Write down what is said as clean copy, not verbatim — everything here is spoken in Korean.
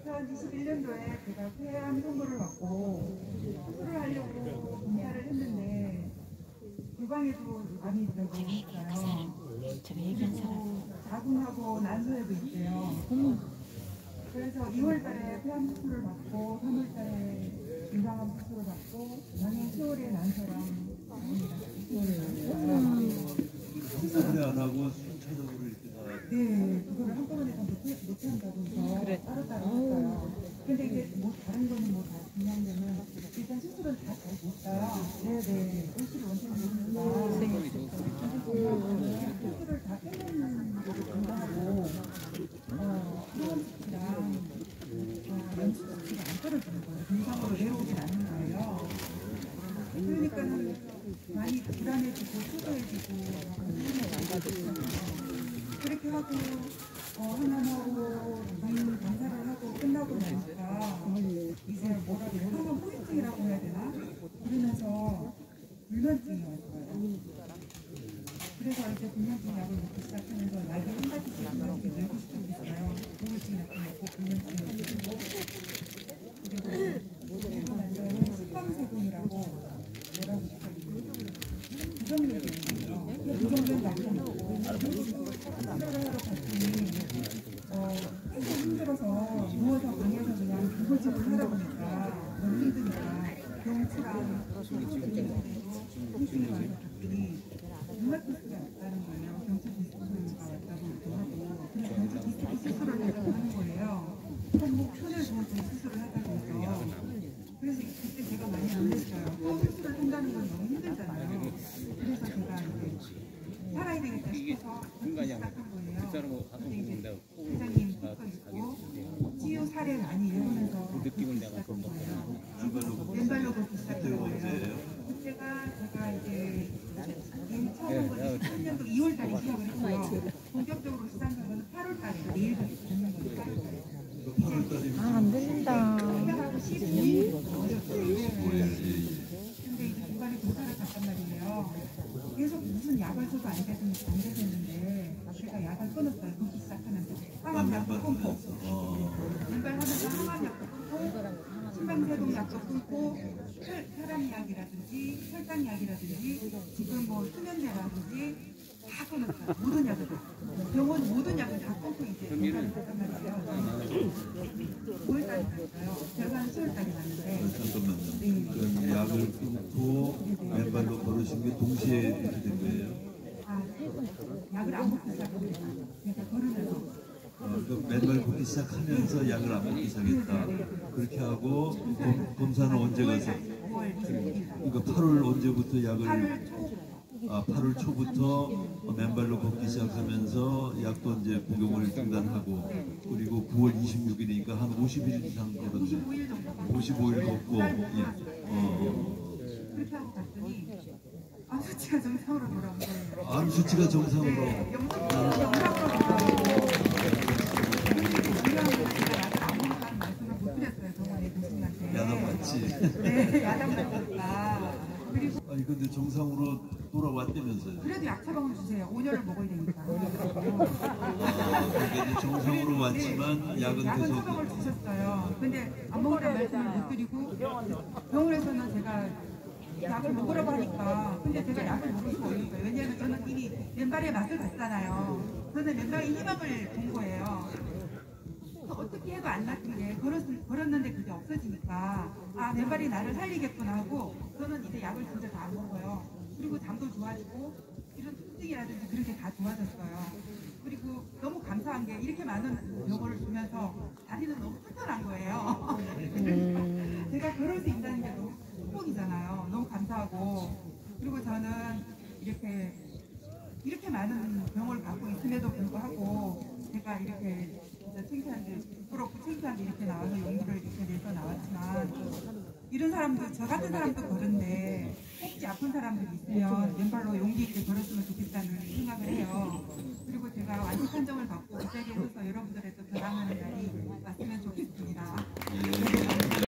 2021년도에 제가 폐암 선고를 받고 수술을 하려고 검사를 했는데 유방에도 암이 있다고 했어요. 그리고 자궁하고 난소에도 있대요. 그래서 2월달에 폐암 수술을 받고 3월달에 유방암 수술을 받고 작년 10월에 난소랑 수술을 안 하고 순차적으로 이렇게 다. 네, 그거를 한꺼번에 다 못한다고 해서 따로따로 했어요. 근데 이제 뭐 다른 거는 뭐 다 중요한 거는 일단 수술은 다 잘 못해요. 네네. 수술이 원천이 모르니까. 수술을 다 끝내는 것도 중요하고, 수원 수치랑 연수 수치가 안 떨어지는 거예요. 정상으로 내려오진 않는 거예요. 그러니까는 많이 불안해지고 초조해지고 그렇게 하고 하나하고 많이 검사를 하고 끝나고 나니까 이제 뭐라 그래요? 항암 후유증이라고 해야 되나? 그러면서 불면증이 왔어요. 그래서 이제 불면증 약을 먹기 시작하면서 약이 한 가지씩 이렇게 늘고 시작했어요. 우울증 약을 먹고 불면증 약을 먹고 그리고 나서는 식방세균이라고 뭐라고 시작했어요. 부정맥이 있어요. 부정맥 약을 먹고 치료를 하러 갔더니 계속 힘들어서 누워서 방에서 그냥 구글집을 하다 보니까 너무 힘드니까 경치랑 통증이 와서 갔더니 류마티스가 왔다는 거예요. 경치 디스크가 왔다고 하고 근데 경치 디스크 수술을 하자고 하는 거예요. 한목 편을 두어서 수술을 하자고 해서 그래서 그때 제가 많이 놀랐어요. 수술을 한다는 건 너무 힘들잖아요. 그래서 제가 이제 살아야 되겠다 싶어서 시작한 거예요. 근데 이제 회장님 듣고 있고 치유 사례 많이 읽으면서 시작한 거예요. 맨발로 걷기 시작한 거예요. 그때가 제가 이제 처음 2013년도 2월달에 시작을 했고요. 본격적으로 시작한 건 8월달에 내일부터 듣는 거니까 안 들린다. 15일 근데 이제 중간에 검사를 갔단 말이에요. 계속 무슨 약을 써도 안 되겠는데 제가 약을 끊었어요. 끊기 시작하면서 항암약도 끊고 맨발하면서 항암약도 끊고 심방세동약도 끊고 혈압약이라든지 혈당약이라든지 지금 뭐 수면제라든지 다 끊었어요. 모든 약을 다. 병원 모든 약을 다 끊고 이제 검사를 갔단 말이에요. 5월달에 갔어요. 제가 한 10월달에 갔는데 잠깐만요. 그럼 약을 끊고 맨발로 걸으신 게 동시에 이렇게 된 거예요? 약을 안 먹기 시작합니다. 그러니까 걸으면서. 그 맨발 걷기 시작하면서 약을 안 먹기 시작했다. 그렇게 하고 검사는 언제 가서? 5월 26일. 그러니까 8월 언제부터 약을? 8월 초. 8월 초부터 맨발로 걷기 시작하면서 약도 이제 복용을 중단하고 그리고 9월 26일이니까 한 50일 이상 걸었네. 55일 정도. 55일 걷고 그렇게 하고 갔더니 암 수치가 정상으로 돌아온 거예요. 암 수치가 정상으로. 네, 영상으로 돌아오고 제가 약을 안 먹는다는 말씀을 못 드렸어요. 병원에 교수님한테. 야단 맞지? 네, 야단 맞으니까. 그리고 아니 근데 정상으로 돌아왔다면서요? 그래도 약 처방을 주세요. 5년을 먹어야 되니까. 그러니까 이제 정상으로 왔지만 약은 약은 계속. 처방을 주셨어요. 근데 안 먹으라는 말씀을 못 드리고 병원에서는 제가 약을 먹으라고 하니까 근데 제가 약을 먹을 수가 없는 거예요. 왜냐하면 저는 이미 맨발의 맛을 봤잖아요. 저는 맨발의 희망을 본 거예요. 어떻게 해도 안 낫는 게 걸었는데 그게 없어지니까 맨발이 나를 살리겠구나 하고 저는 이제 약을 진짜 다 안 먹어요. 그리고 잠도 좋아지고 이런 통증이라든지 그런 게 다 좋아졌어요. 그리고 너무 감사한 게 이렇게 많은 병원을 주면서 다리는 너무 튼튼한 거예요. 그러니까 제가 걸을 수 있다는 게 너무 축복이잖아요. 너무 감사하고 그리고 저는 이렇게 많은 병을 갖고 있음에도 불구하고 제가 이렇게 진짜 창피한데 부끄럽고 창피한데 이렇게 나와서 용기를 이렇게 내서 나왔지만 이런 사람도 저 같은 사람도 그런데 혹시 아픈 사람들이 있으면 맨발로 용기 있게 걸었으면 좋겠다는 생각을 해요. 그리고 제가 완치 판정을 받고 이 자리에 서서 여러분들의 또 전하는 날이